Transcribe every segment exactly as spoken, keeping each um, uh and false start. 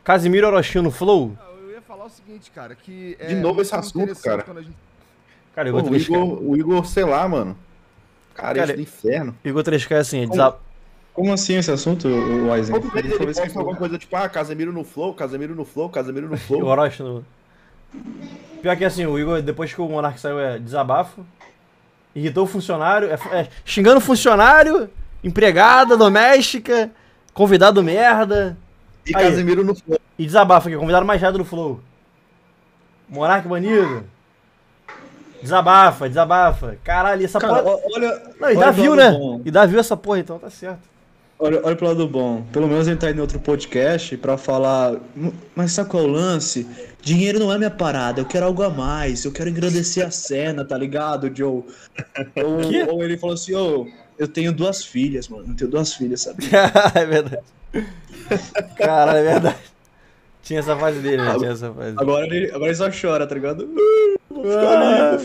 Casimiro Orochi no Flow? Eu ia falar o seguinte, cara, que... É De novo esse assunto, cara. Gente... Cara, Pô, Igor o, três K. Igor, o Igor, sei lá, mano. Carente do inferno. Igor três K é assim, é Como, desa... como assim esse assunto, o Aizen? Todo vez ele posta alguma coisa tipo, ah, Casemiro no Flow, Casemiro no Flow, Casemiro no Flow. O Orochi no... Pior que assim, o Igor, depois que o Monark saiu, é desabafo. Irritou o funcionário, é, é, xingando o funcionário, empregada, doméstica, convidado merda. E Aí, Casemiro no Flow. E desabafa aqui, convidado mais chato do Flow. Monark banido. Desabafa, desabafa. Caralho, essa Cara, porra... olha... Não, e olha dá view, né? bom. E dá view essa porra, então tá certo. Olha, olha pro lado bom. Pelo menos ele tá indo em outro podcast pra falar... Mas sabe qual é o lance? Dinheiro não é minha parada, eu quero algo a mais. Eu quero engrandecer a cena, tá ligado, Joe? Ou, ou ele falou assim, ô... Oh, eu tenho duas filhas, mano. Eu tenho duas filhas, sabe? É verdade. Caralho, é verdade. Tinha essa fase dele, né? Tinha essa fase. Agora ele, agora ele só chora, tá ligado? Ah,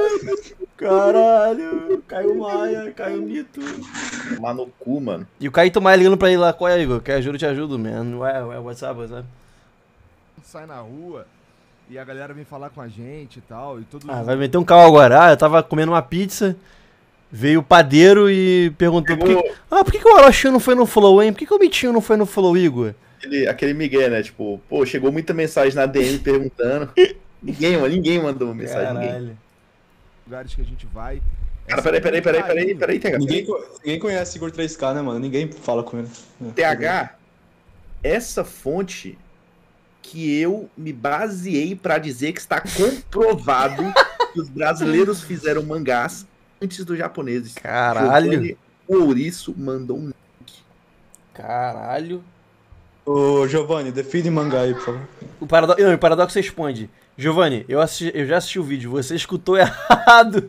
caralho, caiu Maia, caiu Mito. Tomar no cu, mano. E o Caíto Maia ligando pra ele lá, qual é, Igor? Quer ajuda, eu te ajudo, man. Ué, ué, WhatsApp, WhatsApp. Sai na rua e a galera vem falar com a gente e tal, e todo... Ah, vai meter um cal agora. Ah, eu tava comendo uma pizza, veio o padeiro e perguntou, por que... ah, por que, que o Orochi não foi no Flow, hein? Por que, que o Mitinho não foi no Flow, Igor? Aquele, aquele Miguel, né? Tipo, pô, chegou muita mensagem na D M perguntando. Ninguém, mano, ninguém mandou mensagem, Caralho. ninguém. Lugares que a gente vai... Cara, peraí, peraí, peraí, peraí, peraí, T H. Ninguém, ninguém conhece Igor três K, né, mano? Ninguém fala com ele. T H, essa fonte que eu me baseei pra dizer que está comprovado que os brasileiros fizeram mangás antes dos japoneses. Caralho. O Ouriço mandou um link. Caralho. Ô, Giovanni, define mangá aí, por favor. O paradoxo, não, o paradoxo responde. Giovanni, eu, assisti, eu já assisti o vídeo, você escutou errado.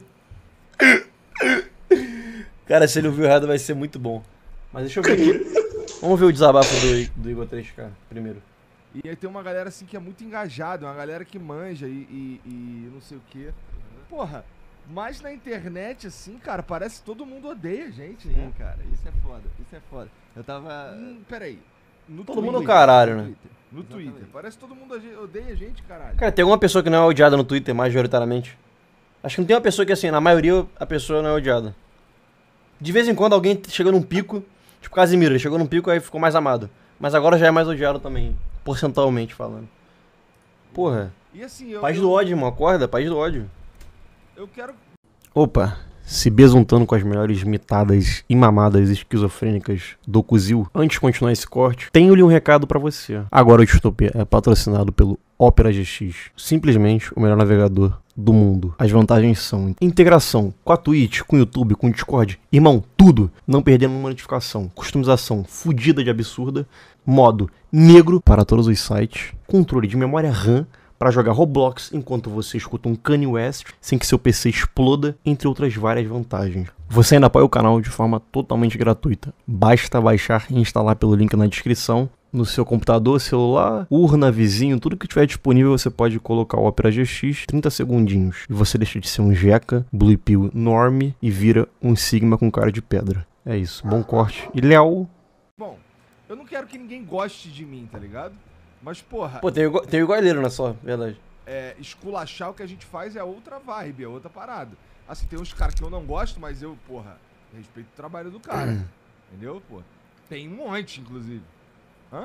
Cara, se ele ouviu errado vai ser muito bom. Mas deixa eu ver aqui. Vamos ver o desabafo do, do Igor três K primeiro. E aí tem uma galera assim que é muito engajada, uma galera que manja e, e, e não sei o que. Porra, mas na internet assim, cara, parece que todo mundo odeia a gente, né? Sim, cara, isso é foda, isso é foda. Eu tava... Hum, peraí. No Todo Twitter, mundo é o caralho, no né? Twitter, no Twitter. Parece que todo mundo odeia a gente, caralho. Cara, tem alguma pessoa que não é odiada no Twitter, majoritariamente? Acho que não tem uma pessoa que, assim, na maioria a pessoa não é odiada. De vez em quando alguém chegou num pico, tipo Casimiro, ele chegou num pico aí ficou mais amado. Mas agora já é mais odiado também, porcentualmente falando. Porra. E assim, eu, País eu, do ódio, irmão, acorda, país do ódio. eu quero... Opa, se besuntando com as melhores mitadas e mamadas esquizofrênicas do Cuzil. Antes de continuar esse corte, tenho-lhe um recado pra você. Agora o Distopia é patrocinado pelo Opera G X, simplesmente o melhor navegador do mundo. As vantagens são integração com a Twitch, com o YouTube, com o Discord. Irmão, tudo. Não perdendo uma notificação. Customização fodida de absurda. Modo negro para todos os sites. Controle de memória RAM para jogar Roblox enquanto você escuta um Kanye West sem que seu P C exploda, entre outras várias vantagens. Você ainda apoia o canal de forma totalmente gratuita. Basta baixar e instalar pelo link na descrição. No seu computador, celular, urna, vizinho, tudo que tiver disponível você pode colocar o Opera G X, trinta segundinhos. E você deixa de ser um Jeca, Blue Pill norme e vira um Sigma com cara de pedra. É isso, bom corte. E Léo? Bom, eu não quero que ninguém goste de mim, tá ligado? Mas, porra... Pô, tem o, tem o igualeiro, né, só, verdade. É, esculachar o que a gente faz é outra vibe, é outra parada. Assim, tem uns caras que eu não gosto, mas eu, porra, respeito o trabalho do cara. Entendeu, pô? Tem um monte, inclusive. Hã?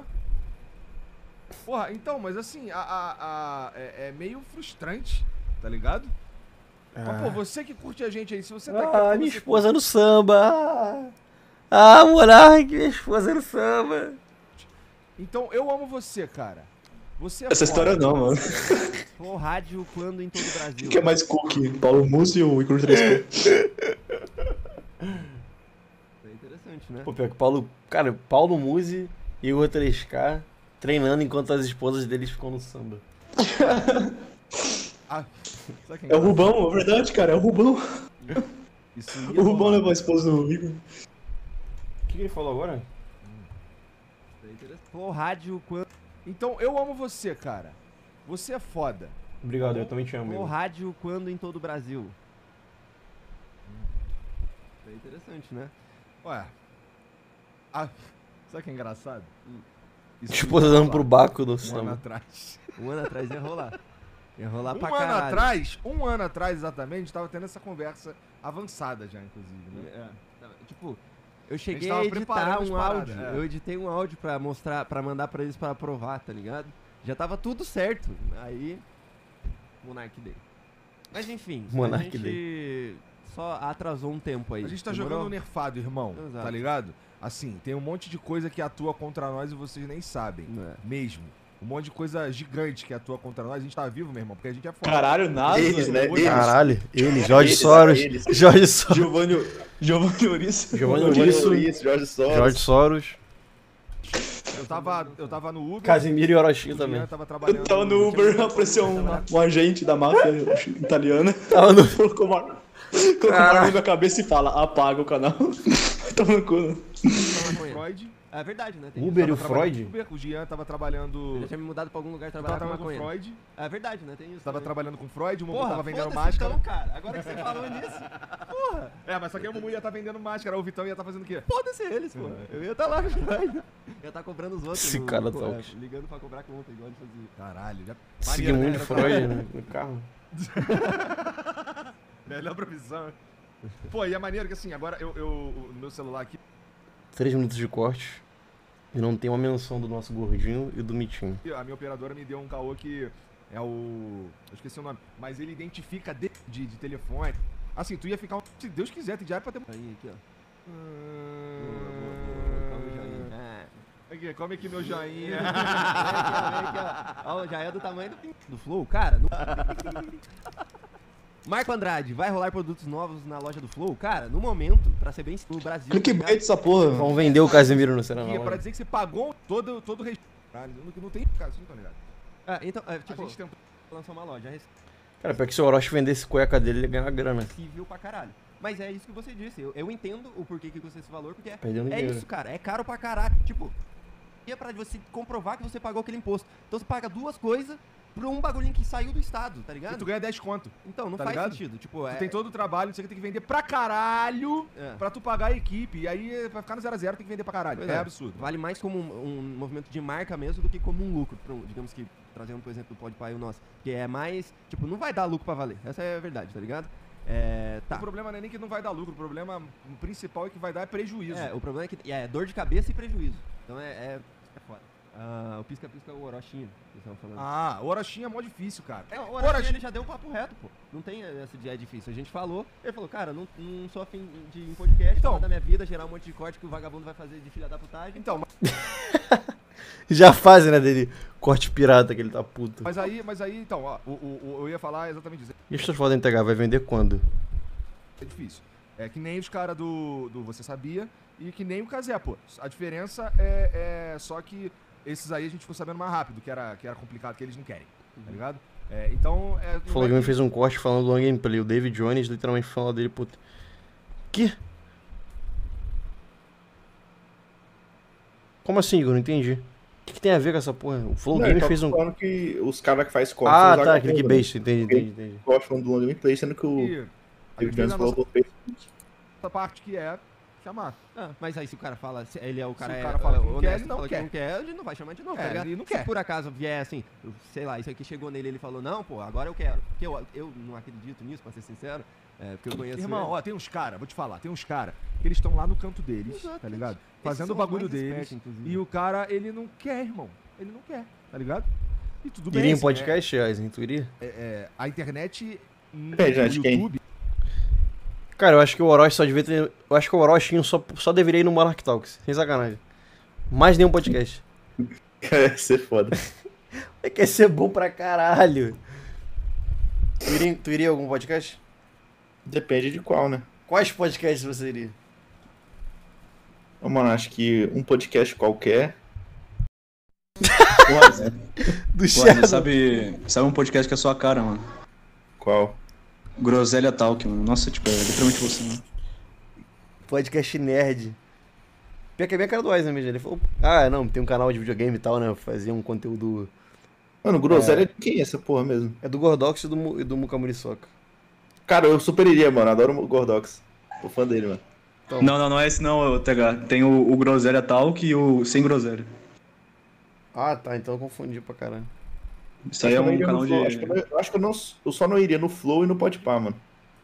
Porra, então, mas assim, a, a, a, é, é meio frustrante, tá ligado? Ah. Mas, pô, você que curte a gente aí, se você tá aqui... Ah, minha esposa curte... no samba. Ah, Monark, minha esposa no samba. Então, eu amo você, cara. Você é Essa foda. história não, mano. Flow Rádio quando em todo o Brasil. Quem que é mais cookie? Paulo Musi ou Igor três K? É interessante, né? Pô, pior que Paulo... Cara, Paulo Musi e o três K treinando enquanto as esposas deles ficam no samba. Ah, é o Rubão, é verdade, cara, é o Rubão. Isso o Rubão levou a esposa do Igor. O que, que ele falou agora? Flow Rádio quando... Então, eu amo você, cara. Você é foda. Obrigado, eu também te amo. Flow Rádio quando em todo o Brasil. É interessante, né? Ué. Ah, sabe o que é engraçado? Isso Esposa ia dando rolar. pro Baco do Um ano samba. atrás. Um ano atrás ia rolar. Ia rolar Um pra ano caralho. atrás, um ano atrás exatamente, tava tendo essa conversa avançada já, inclusive, né? É, tava- tipo, eu cheguei tava a editar preparando as um paradas, áudio. é. Eu editei um áudio pra mostrar, pra mandar pra eles pra aprovar, tá ligado? Já tava tudo certo. Aí, Monark Day. Mas enfim, Monark a gente só atrasou um tempo aí. A gente tá Demorou? jogando nerfado, irmão, Exato. tá ligado? Assim, tem um monte de coisa que atua contra nós e vocês nem sabem, É. mesmo. Um monte de coisa gigante que atua contra nós. A gente tá vivo, meu irmão, porque a gente é foda. Caralho, nada. Eles, né? Eles. Caralho, ele, Jorge Eles, Soros. eles. Jorge Soros. Giovanni, Giovanni Ouriço. Giovanni Giovanni Ouriço. Ouriço, Jorge Soros. Jorge Soros. Eu tava, eu tava no Uber. Casimiro e o Orochi Jean também. Tava trabalhando Eu tava no Uber, apareceu um, um agente da máfia italiana. Tava no... Colocou uma, colocou uma arma na cabeça e fala, apaga o canal. Toma no cu. Maconha. Freud. É verdade, né? Tem Uber e Tava o trabalhando Freud? com Uber, o Jean tava isso. trabalhando. Eu já tinha me mudado pra algum lugar Eu tava trabalhar com trabalhando com maconha. Freud. É verdade, né? Tem isso. Tava também. trabalhando com Freud, o Mumu Porra, tava vendendo foda-se máscara. então, cara. Agora que você falou nisso, porra, É, mas só que o Mumu ia estar vendendo máscara, o Vitão ia estar fazendo o quê? foda-se eles, porra. Eu ia estar lá com o Eu ia estar cobrando os outros. Esse no- cara pô, tá é, ótimo. ligando pra cobrar conta, igual ele fazia. Caralho, já. Segui Maneiro, muito né? Freud né, no carro. Melhor profissão. Pô, e é maneiro que assim, agora eu, eu no meu celular aqui, Três minutos de corte. E não tem uma menção do nosso gordinho e do Mitinho. a minha operadora me deu um caô que é o. Eu esqueci o nome, mas ele identifica de, de, de telefone. Assim, tu ia ficar. Se Deus quiser, tem diário pra ter. Aí, aqui, ó. Hum... Boa, boa, boa. Calma, joinha. Ah. Aqui, come aqui meu joinha. Vem aqui, ó, vem aqui, ó. Ó, já é do tamanho do, pin- do Flow, cara. No... Marco Andrade, vai rolar produtos novos na loja do Flow? Cara, no momento, pra ser bem no Brasil. Clickbait essa porra. Vamos vender o Casimiro no Será E é pra dizer que você pagou todo, todo o respeito. Não, não tem. Cara, vocês não estão ligados. Ah, então, é, A tipo, gente tem. lançou uma loja Cara, pra que se o Orochi vendesse cueca dele, ele ganha grana. acessível pra caralho. Mas é isso que você disse. Eu, eu entendo o porquê que custa esse valor, porque é, Perdendo é dinheiro. isso, cara. É caro pra caralho. Tipo, é pra você comprovar que você pagou aquele imposto. Então você paga duas coisas por um bagulhinho que saiu do estado, tá E ligado? tu ganha dez conto. Então, não tá faz ligado? sentido. Tipo, Tu é. tem todo o trabalho, você tem que vender pra caralho é. pra tu pagar a equipe. E aí, pra ficar no zero a zero, tem que vender pra caralho. Pois É, é. absurdo. Vale mais como um, um movimento de marca mesmo do que como um lucro. Pro, digamos que, trazendo por exemplo do Podpah e o nosso. Que é mais, tipo, não vai dar lucro pra valer. Essa é a verdade, tá ligado? É, tá. O problema não é nem que não vai dar lucro, o problema principal é que vai dar é prejuízo. É, o problema é que é dor de cabeça e prejuízo. Então é, é, é foda. Ah, o pisca-pisca é o Orochinho, que vocês estavam falando. Ah, o Orochinha é mó difícil, cara. É, o Orochi- Orochinho ele já deu um papo reto, pô. Não tem essa de é difícil. A gente falou, ele falou, cara, não, não sou afim de ir em podcast, Então. falar da minha vida, gerar um monte de corte que o vagabundo vai fazer de filha da putagem. Então, Já fazem, né, dele corte pirata, que ele tá puto. mas aí, mas aí, então, ó, o, o- o- eu ia falar exatamente isso. E as pessoas podem entregar, vai vender quando? É difícil. É que nem os caras do, do Você Sabia e que nem o Casé, pô. A diferença é, é só que esses aí a gente ficou sabendo mais rápido, que era, que era complicado, que eles não querem, tá ligado? É, então, é... não Falou é que me que- fez um corte falando do gameplay. O David Jones literalmente falou dele, puto. Que? Como assim, Igor? Não entendi. O que, que tem a ver com essa porra? O Flow Não, Game ele tá fez um. falando que os caras que faz corte Ah, são tá, vagabundos, clickbait. né? Entendi, entendi, entendi. Gosto falando do long gameplay, sendo que o que a gente David fez Jones a falou nossa do Facebook. parte que é chamar. Ah, mas aí se o cara fala, se ele é o cara, o é, cara fala é, que não honesto, quer, ele não fala quer. que não quer, ele não vai chamar de novo, É, tá ligado? ele não Se quer. por acaso vier assim, eu- sei lá, isso aqui chegou nele, ele falou, não, pô, agora eu quero. Porque eu, eu não acredito nisso, pra ser sincero, é, porque eu conheço Irmão, ele. ó, tem uns caras, vou te falar, tem uns caras que eles estão lá no canto deles, Exato. tá ligado? Esses Fazendo são o bagulho os mais deles. espertos, inclusive. E o cara, ele não quer, irmão. Ele não quer, tá ligado? E tudo bem. Iria em assim, podcast, Aizen? Tu iria? é- é, a internet, no Depende, né, de quem? YouTube, Cara, eu acho que o Orochi só devia ter. Eu acho que o Orochinho só, só deveria ir no Monarch Talks. Sem sacanagem. Mais nenhum podcast. Ia ser foda. É que ia ser bom pra caralho. Tu iria, tu iria em algum podcast? Depende de qual, né? Quais podcasts você iria? Ô, mano, acho que um podcast qualquer. Quase. Do Mano, Shadow. sabe, sabe um podcast que é a sua cara, mano? Qual? Groselha Talk, mano. Nossa, tipo, é literalmente você, mano. Podcast nerd. Pior que é bem a cara do Aizen mesmo. Ele falou, ah, não, tem um canal de videogame e tal, né? Fazia um conteúdo. Mano, groselha é de quem é essa porra mesmo? É do Gordox e do, Mu- e do Mukamuriçoca. Cara, eu super iria, mano. Adoro o Gordox. Tô fã dele, mano. Não, não, não é esse não, ô, T H. Tem o, o Groselha Talk e o Sem Groselha. Ah, tá, então eu confundi pra caralho. Isso aí é Eu não um iria no canal Flow, de. Acho que, eu, não- eu acho que eu, não, eu só não iria no Flow e no Podpah, mano.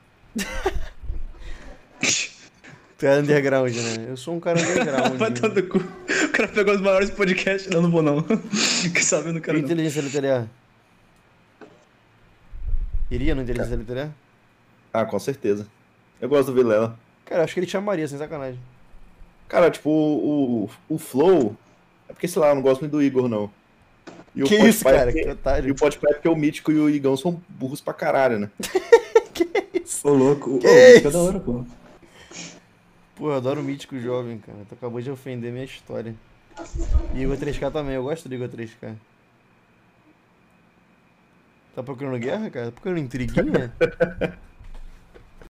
Tu é underground, né? Eu sou um cara underground. Vai todo cu. O cara pegou os maiores podcasts. Não, não vou não. Quer saber, não E quero não. inteligência literária? Iria no inteligência literária? Ah, com certeza. Eu gosto do Vilela. Cara, eu acho que ele te chamaria, sem sacanagem. Cara, tipo, o, o, o Flow. É porque, sei lá, eu não gosto muito do Igor, não. E o Que Podpah isso, é cara? porque- Que otário. E o Podpah é porque o Mítico e o Igão são burros pra caralho, né? Ô, louco. Ô, Que isso isso? é da hora, pô. Pô, eu adoro o mítico jovem, cara. Tu acabou de ofender minha história. E Igor três K também, eu gosto do Igor três K. Tá procurando guerra, cara? Tá procurando intriguinha?